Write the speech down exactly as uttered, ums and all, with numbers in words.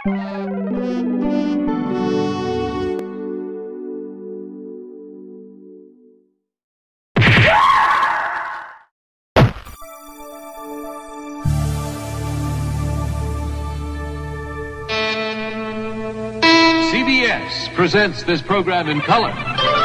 C B S presents this program in color.